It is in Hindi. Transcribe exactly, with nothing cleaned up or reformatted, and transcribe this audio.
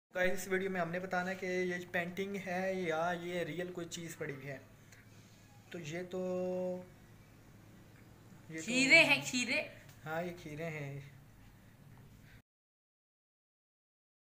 गाइस इस वीडियो में हमने बताना है कि ये पेंटिंग है या ये रियल कोई चीज़ पड़ी हुई है। तो ये तो ये तो खीरे हैं खीरे। हाँ ये खीरे हैं।